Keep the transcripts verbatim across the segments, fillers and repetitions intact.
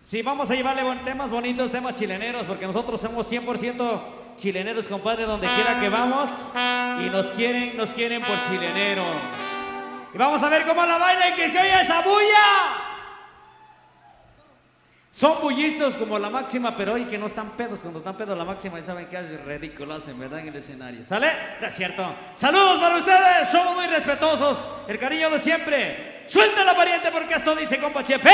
Sí, vamos a llevarle bon- temas bonitos, temas chileneros, porque nosotros somos cien por ciento chileneros, compadre, donde quiera que vamos. Y nos quieren, nos quieren por chileneros. Y vamos a ver cómo la baila y que se oye esa bulla. Son bullistas como la máxima, pero hoy que no están pedos. Cuando están pedos la máxima, ya saben que es ridículo, hacen, ¿verdad? En el escenario. ¿Sale? No es cierto. Saludos para ustedes, somos muy respetuosos. El cariño de siempre. Suelta la pariente porque esto dice compa Chepe.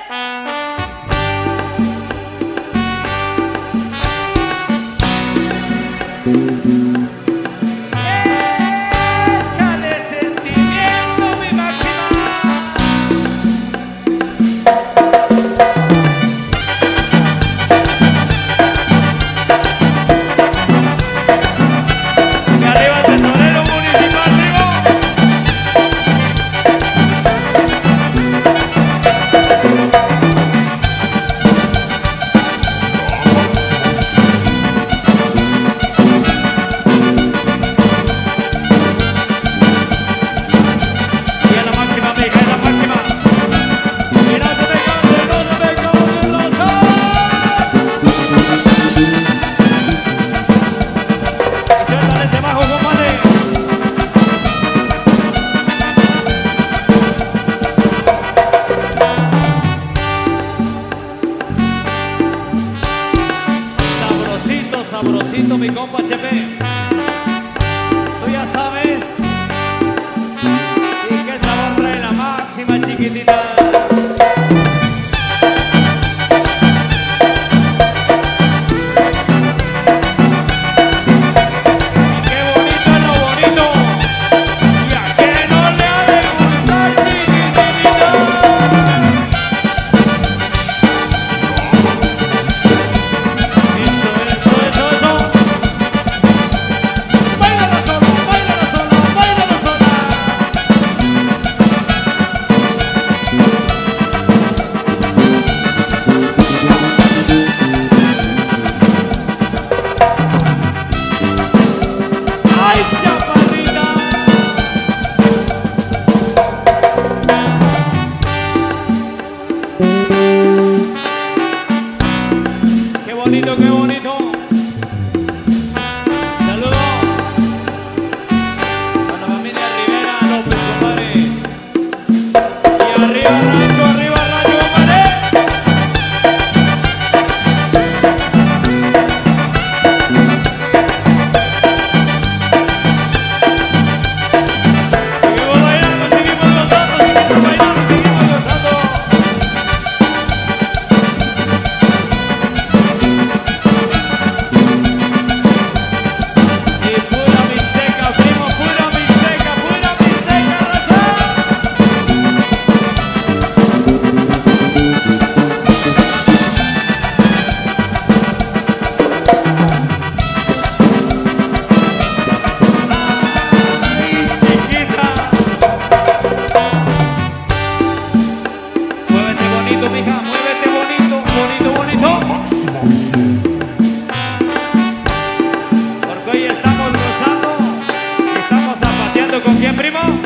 Échale sentimiento, mi máxima. Y arriba el tesorero municipal, digo. Sabrosito, mi compa Chepe. Tú ya sabes. Y qué sabor trae la máxima, chiquitita. Y qué bonito es lo bonito. Y a qué no le ha de gustar, chiquitita. Qué bonito, qué bonito. Saludos a la familia Rivera López, compadre. Y arriba rancho, arriba rancho, compadre. Seguimos bailando, seguimos gozando, seguimos bailando, seguimos gozando. Mija, muévete bonito, bonito, bonito. Porque hoy estamos gozando, estamos zapateando con quién, primo.